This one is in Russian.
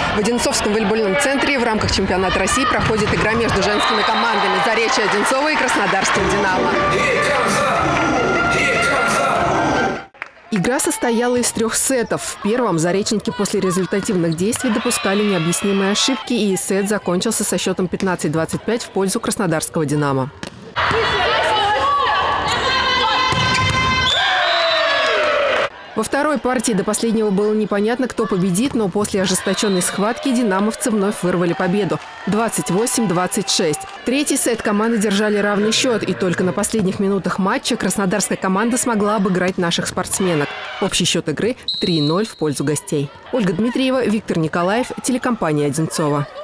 В Одинцовском волейбольном центре в рамках чемпионата России проходит игра между женскими командами Заречье Одинцово и Краснодарским «Динамо». Игра состояла из 3 сетов. В первом заречники после результативных действий допускали необъяснимые ошибки, и сет закончился со счетом 15-25 в пользу Краснодарского «Динамо». Во второй партии до последнего было непонятно, кто победит, но после ожесточенной схватки динамовцы вновь вырвали победу – 28-26. Третий сет команды держали равный счет, и только на последних минутах матча краснодарская команда смогла обыграть наших спортсменок. Общий счет игры – 3-0 в пользу гостей. Ольга Дмитриева, Виктор Николаев, телекомпания «Одинцово».